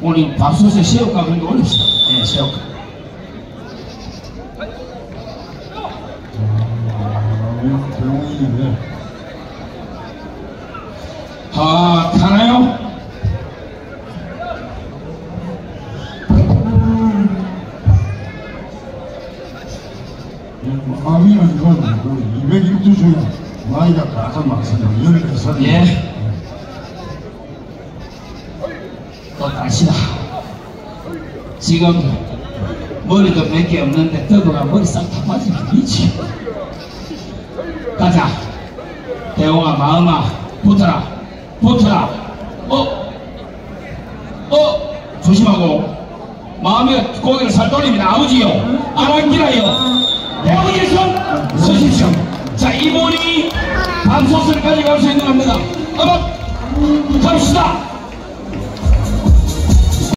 우리 밥솥에 새우가 그런 거 올립시다. 네, 새우가. 아, 타나요? 마음이는 이건 200일도 중에 나이가 가서 막서는 14살. 예. 또 갑시다. 지금 머리도 몇 개 없는데 더불어 머리 싹 다 빠지면 미치. 가자. 대웅아, 마음아, 붙어라. 붙어라. 조심하고. 마음에 고개를 살 돌립니다. 아버지요, 안할기라요. 아버지의 손 서십시오. 자, 이분이 밥솥을 가져갈 수 있는 겁니다. 갑시다.